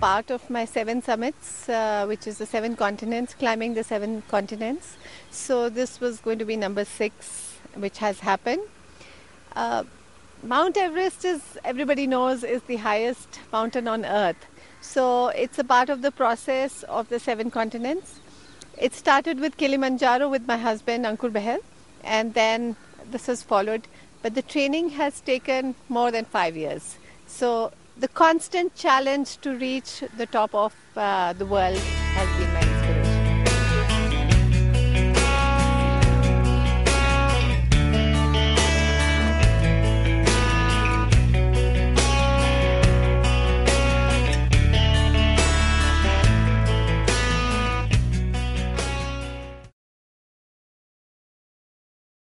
part of my 7 summits, which is the 7 continents, climbing the 7 continents. So this was going to be number 6, which has happened. Mount Everest, is everybody knows, is the highest mountain on earth. So it's a part of the process of the 7 continents. It started with Kilimanjaro with my husband Ankur Bahl, and then this has followed. But the training has taken more than 5 years. So the constant challenge to reach the top of the world